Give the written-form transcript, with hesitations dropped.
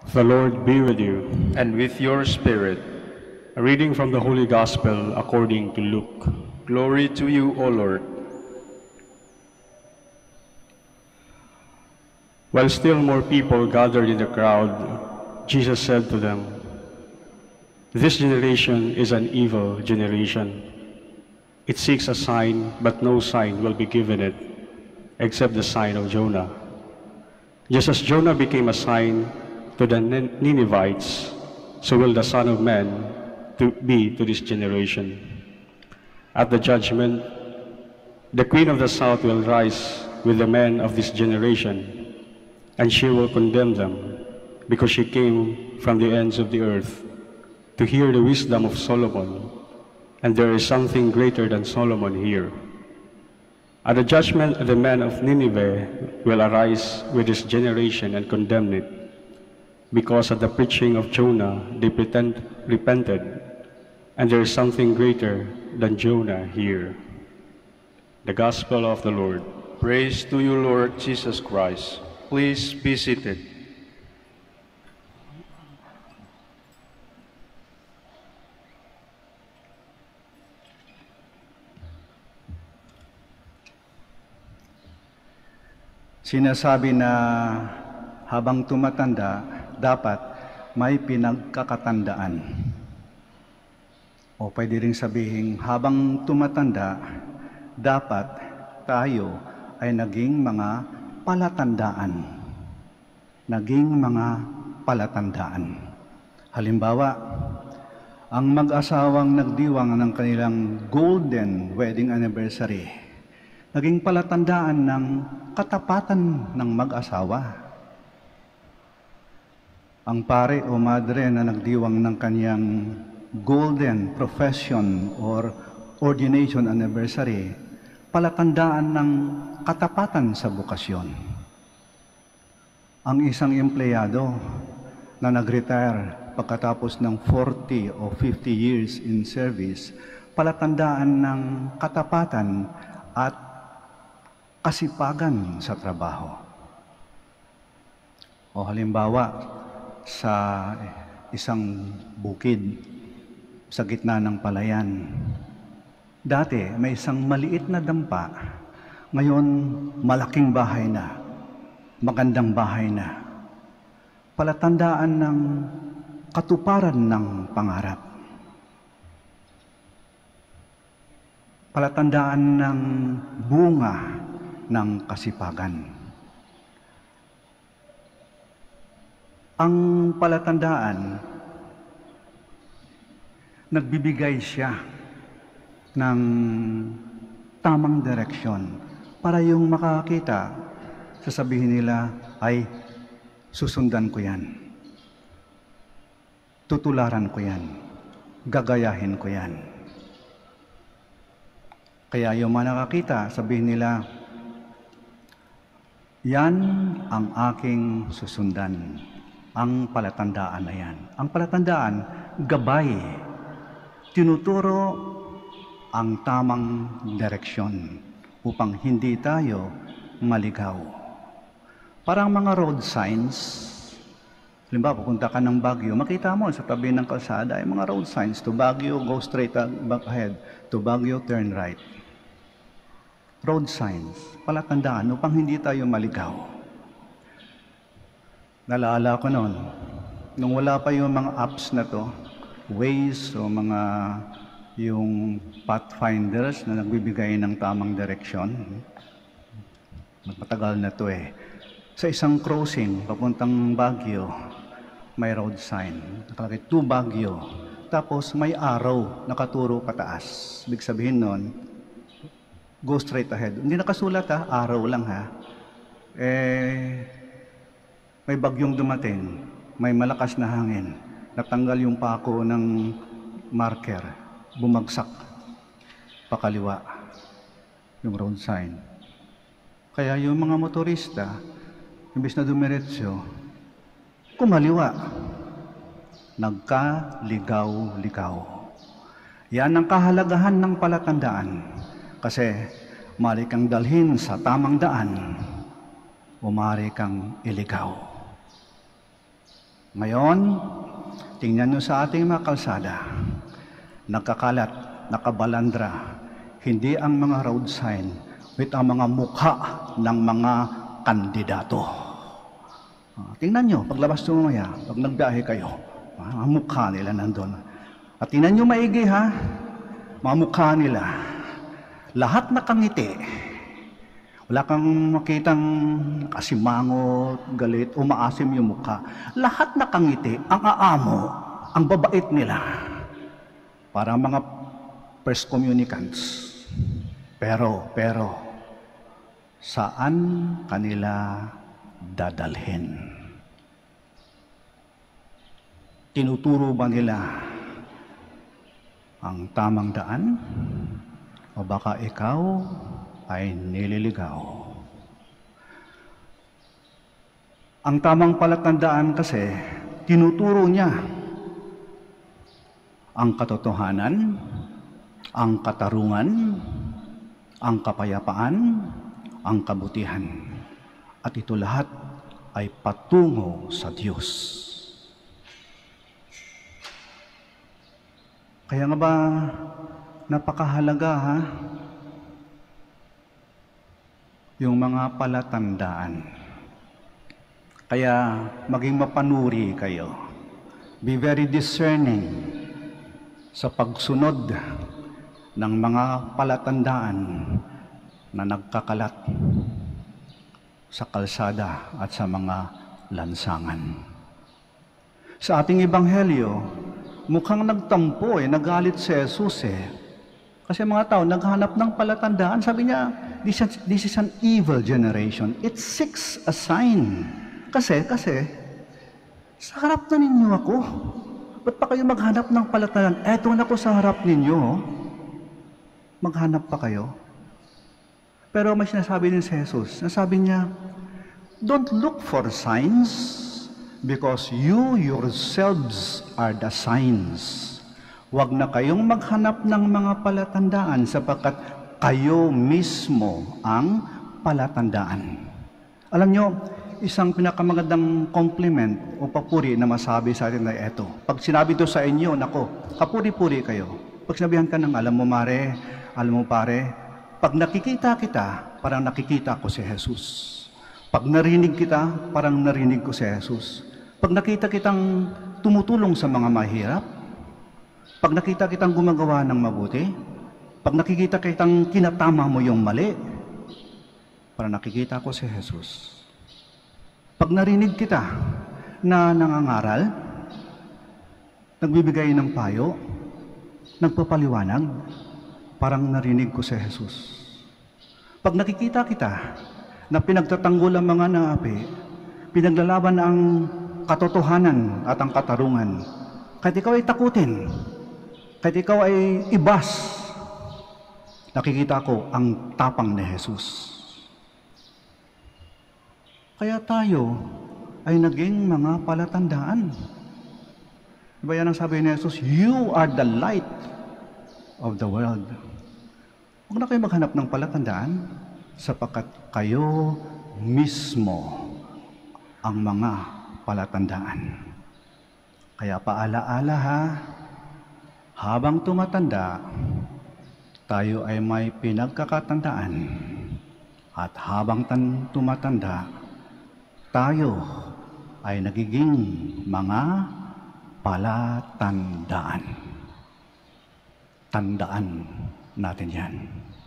The Lord be with you. And with your spirit. A reading from the Holy Gospel according to Luke. Glory to you, O Lord. While still more people gathered in the crowd, Jesus said to them, "This generation is an evil generation. It seeks a sign, but no sign will be given it, except the sign of Jonah. Just as Jonah became a sign to the Ninevites, so will the Son of Man be to this generation. At the judgment, the Queen of the South will rise with the men of this generation, and she will condemn them, because she came from the ends of the earth to hear the wisdom of Solomon, and there is something greater than Solomon here. At the judgment, the men of Nineveh will arise with this generation and condemn it, because at the preaching of Jonah they repented, and there is something greater than Jonah here." The Gospel of the Lord. Praise to you, Lord Jesus Christ. Please be seated. Sinasabi na habang tumatanda, dapat may pinakakatandaan. O pwede rin sabihin, habang tumatanda, dapat tayo ay naging mga palatandaan. Naging mga palatandaan. Halimbawa, ang mag-asawang nagdiwang ng kanilang golden wedding anniversary, naging palatandaan ng katapatan ng mag-asawa. Ang pare o madre na nagdiwang ng kanyang golden profession or ordination anniversary, palatandaan ng katapatan sa bukasyon. Ang isang empleyado na nag-retire pagkatapos ng 40 o 50 years in service, palatandaan ng katapatan at kasipagan sa trabaho. O halimbawa, sa isang bukid sa gitna ng palayan. Dati, may isang maliit na dampa. Ngayon, malaking bahay na. Magandang bahay na. Palatandaan ng katuparan ng pangarap. Palatandaan ng bunga ng kasipagan. Ang palatandaan, nagbibigay siya ng tamang direksyon para yung makakita, sasabihin nila, ay susundan ko yan. Tutularan ko yan. Gagayahin ko yan. Kaya yung mga nakakita, sabihin nila, yan ang aking susundan. Ang palatandaan na yan. Ang palatandaan, gabay. Tinuturo ang tamang direksyon upang hindi tayo maligaw. Parang mga road signs. Halimbawa, pupunta ka ng Baguio, makita mo sa tabi ng kalsada ay mga road signs. To Baguio, go straight back ahead. To Baguio, turn right. Road signs, palatandaan upang hindi tayo maligaw. Naalala ko noon, nung wala pa yung mga apps na to, Waze o mga yung pathfinders na nagbibigay ng tamang direksyon. Matagal na to eh. Sa isang crossing, papuntang Baguio, may road sign. Nakalagay, to Baguio. Tapos may arrow, nakaturo pataas. Ibig sabihin nun, go straight ahead. Hindi nakasulat ha, arrow lang ha. May bagyong dumating, may malakas na hangin, natanggal yung pako ng marker, bumagsak, pakaliwa, yung road sign. Kaya yung mga motorista, imbis na dumiretso, kumaliwa, nagkaligaw-ligaw. Yan ang kahalagahan ng palatandaan, kasi maaari kang dalhin sa tamang daan, o maaari kang iligaw. Ngayon, tingnan nyo sa ating mga kalsada, nagkakalat, nakabalandra, hindi ang mga road sign, with ang mga mukha ng mga kandidato. Tingnan nyo, paglabas nyo mamaya, pag nagbiyahe kayo, mga mukha nila nandun. At tingnan nyo maigi ha, mga mukha nila, lahat nakangiti. Wala kang makitang kasimangot, galit, umaasim yung mukha. Lahat nakangiti, ang aamo, ang babait nila. Para mga first communicants. Pero, saan kanila dadalhin? Tinuturo ba nila ang tamang daan? O baka ikaw ay nililigaw? Ang tamang palatandaan kasi, tinuturo niya ang katotohanan, ang katarungan, ang kapayapaan, ang kabutihan. At ito lahat ay patungo sa Diyos. Kaya nga ba napakahalaga ha? Yung mga palatandaan. Kaya maging mapanuri kayo. Be very discerning sa pagsunod ng mga palatandaan na nagkakalat sa kalsada at sa mga lansangan. Sa ating ebanghelyo, mukhang nagtampo nagalit si Jesus Kasi mga tao naghanap ng palatandaan. Sabi niya, this is an evil generation. It seeks a sign. Kasi, sa harap na ninyo ako. Ba't pa kayo maghanap ng palatandaan? Eto na ko sa harap ninyo. Maghanap pa kayo. Pero may sinasabi din si Jesus. Nasabi niya, don't look for signs because you yourselves are the signs. Huwag na kayong maghanap ng mga palatandaan sapagkat kayo mismo ang palatandaan. Alam nyo, isang pinakamagandang compliment o papuri na masabi sa atin na ito. Pag sinabi ito sa inyo, nako, kapuri-puri kayo. Pag sinabihan ka ng alam mo mare, alam mo pare, pag nakikita kita, parang nakikita ko si Jesus. Pag narinig kita, parang narinig ko si Jesus. Pag nakita kitang tumutulong sa mga mahirap, pag nakita kitang gumagawa ng mabuti, pag nakikita kitang tinatama mo yung mali, parang nakikita ko si Jesus. Pag narinig kita na nangangaral, nagbibigay ng payo, nagpapaliwanag, parang narinig ko si Jesus. Pag nakikita kita na pinagtatanggol ang mga naapi, pinaglalaban ang katotohanan at ang katarungan, kahit ikaw ay takutin, kahit ikaw ay ibas, nakikita ko ang tapang ni Jesus. Kaya tayo ay naging mga palatandaan. Diba yan ang sabi ni Jesus? You are the light of the world. Huwag na kayo maghanap ng palatandaan sapagkat kayo mismo ang mga palatandaan. Kaya paalaala ha, habang tumatanda, tayo ay may pinagkakatandaan. At habang tumatanda, tayo ay nagiging mga palatandaan. Tandaan natin yan.